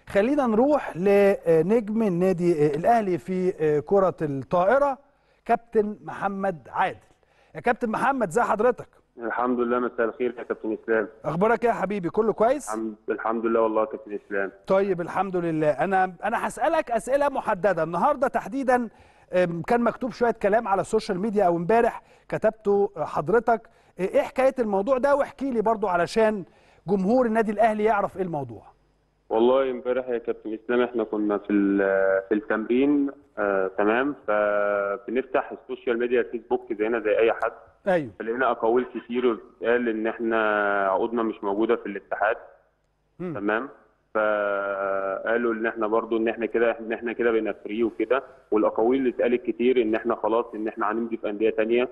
خلينا نروح لنجم النادي الاهلي في كرة الطائرة كابتن محمد عادل. يا كابتن محمد ازي حضرتك؟ الحمد لله. مساء الخير يا كابتن اسلام. اخبارك ايه يا حبيبي؟ كله كويس؟ الحمد لله والله يا كابتن اسلام. طيب الحمد لله. انا هسألك اسئلة محددة النهارده تحديدا. كان مكتوب شوية كلام على السوشيال ميديا او امبارح كتبته حضرتك. ايه حكاية الموضوع ده؟ واحكي لي برضو علشان جمهور النادي الاهلي يعرف ايه الموضوع. والله امبارح يا كابتن اسلام احنا كنا في التمرين تمام، فبنفتح السوشيال ميديا الفيسبوك زينا زي اي حد. ايوه. فلقينا اقاويل كتير بتتقال ان احنا عقودنا مش موجوده في الاتحاد. تمام. فقالوا ان احنا برضو ان احنا كده بقينا فري وكده، والاقاويل اللي اتقالت كتير ان احنا خلاص ان احنا هنمضي في انديه ثانيه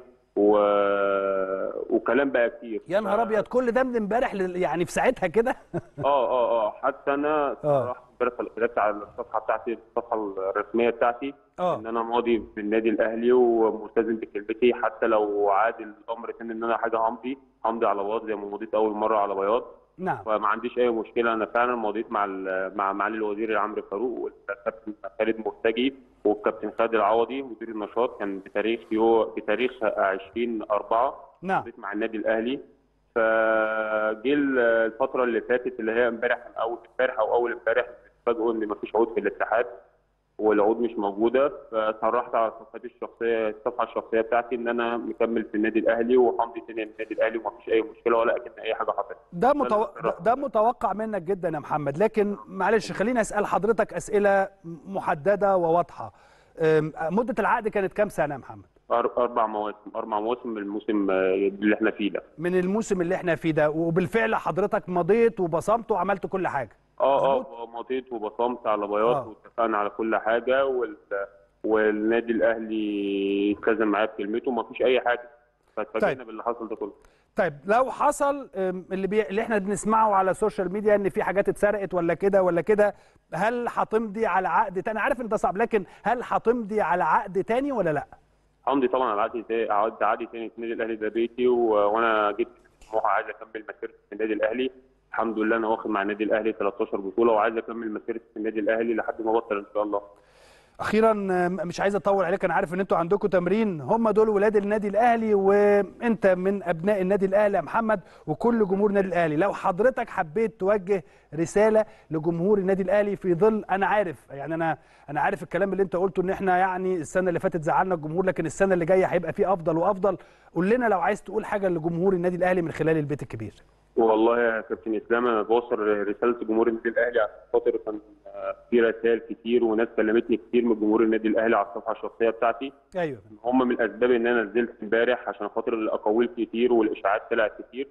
وكلام بقى كتير. يا نهار ابيض، كل ده من امبارح يعني في ساعتها كده؟ حتى انا صراحه امبارح كتبت على الصفحه بتاعتي، الصفحه الرسميه بتاعتي، ان انا ماضي في النادي الاهلي وملتزم بكلمتي، حتى لو عاد الامر تاني ان انا حاجه همضي على بياض زي ما مضيت اول مره على بياض. نعم. فما عنديش اي مشكله. انا فعلا مضيت مع معالي الوزير عمرو فاروق والكابتن خالد مرتجي والكابتن خالد العوضي مدير النشاط، كان بتاريخ 20/4. نعم. مضيت مع النادي الاهلي. فجه الفتره اللي فاتت اللي هي امبارح او اول امبارح اتفاجئوا ان مفيش عقود في الاتحاد والعقود مش موجوده. فصرحت على الصفحه الشخصيه بتاعتي ان انا مكمل في النادي الاهلي وهمضي تاني النادي الاهلي ومفيش اي مشكله ولا اكن اي حاجه حصلت. ده متوقع منك جدا يا محمد، لكن معلش خليني اسال حضرتك اسئله محدده وواضحه. مده العقد كانت كام سنه يا محمد؟ 4 مواسم من الموسم اللي احنا فيه ده. من الموسم اللي احنا فيه ده، وبالفعل حضرتك مضيت وبصمت وعملت كل حاجه. مضيت وبصمت على بياض واتفقنا على كل حاجه والنادي الاهلي التزم معايا بكلمته ومفيش اي حاجه. فاتفاجئنا باللي حصل ده كله. طيب لو حصل اللي احنا بنسمعه على السوشيال ميديا ان في حاجات اتسرقت ولا كده، هل هتمضي على عقد تاني؟ عارف ان ده صعب، لكن هل هتمضي على عقد تاني ولا لا؟ همضي طبعا على عقد تاني في النادي الاهلي، ده بيتي وانا جيت طموحه عايز اكمل مسيرتي في النادي الاهلي. الحمد لله انا واخد مع النادي الاهلي 13 بطوله وعايز اكمل مسيرتي في النادي الاهلي لحد ما ابطل ان شاء الله. اخيرا مش عايز اطول عليك، انا عارف ان انتوا عندكم تمرين، هم دول ولاد النادي الاهلي وانت من ابناء النادي الاهلي يا محمد وكل جمهور النادي الاهلي. لو حضرتك حبيت توجه رساله لجمهور النادي الاهلي في ظل، انا عارف يعني انا عارف الكلام اللي انت قلته ان احنا يعني السنه اللي فاتت زعلنا الجمهور، لكن السنه اللي جايه هيبقى فيه افضل وافضل. قول لنا لو عايز تقول حاجه لجمهور النادي الاهلي من خلال البيت الكبير. والله يا كابتن اسلام انا بوصل رساله جمهور النادي الاهلي عشان خاطر كان في رسائل كتير وناس كلمتني كتير من جمهور النادي الاهلي على الصفحه الشخصيه بتاعتي. ايوه. هم من الاسباب ان انا نزلت امبارح عشان خاطر الاقاويل كتير والاشاعات طلعت كتير.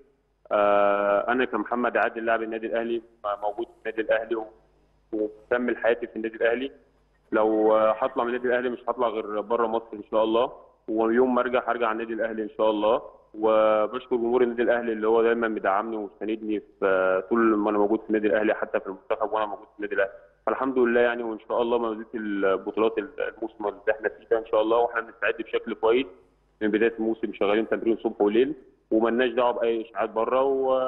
انا كمحمد عادل لاعب النادي الاهلي موجود في النادي الاهلي ومكمل حياتي في النادي الاهلي. لو هطلع من النادي الاهلي مش هطلع غير بره مصر ان شاء الله، ويوم ما هرجع النادي الاهلي ان شاء الله. وبشكر جمهور النادي الاهلي اللي هو دايما مدعمني ومساندني في طول ما انا موجود في النادي الاهلي، حتى في المنتخب وانا موجود في النادي الاهلي. فالحمد لله يعني، وان شاء الله مزيد البطولات الموسم اللي احنا فيه ده ان شاء الله، واحنا بنستعد بشكل كويس من بدايه الموسم، شغالين تمرين صبح وليل ومالناش دعوه باي اشاعات بره.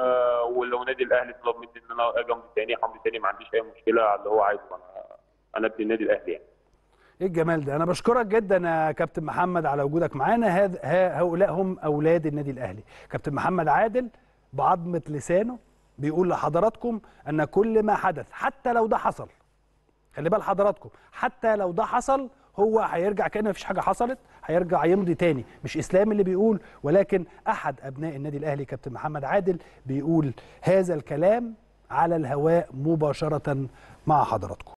ولو النادي الاهلي طلب مني ان انا اجي امضي تاني ما عنديش اي مشكله على اللي هو عايزه. انا ابن النادي الاهلي يعني. ايه الجمال ده! انا بشكرك جدا يا كابتن محمد على وجودك معانا. هؤلاء هم اولاد النادي الاهلي. كابتن محمد عادل بعظمه لسانه بيقول لحضراتكم ان كل ما حدث حتى لو ده حصل، خلي بال حضراتكم، حتى لو ده حصل هو هيرجع كأن مفيش حاجه حصلت، هيرجع يمضي تاني. مش اسلام اللي بيقول، ولكن احد ابناء النادي الاهلي كابتن محمد عادل بيقول هذا الكلام على الهواء مباشره مع حضراتكم.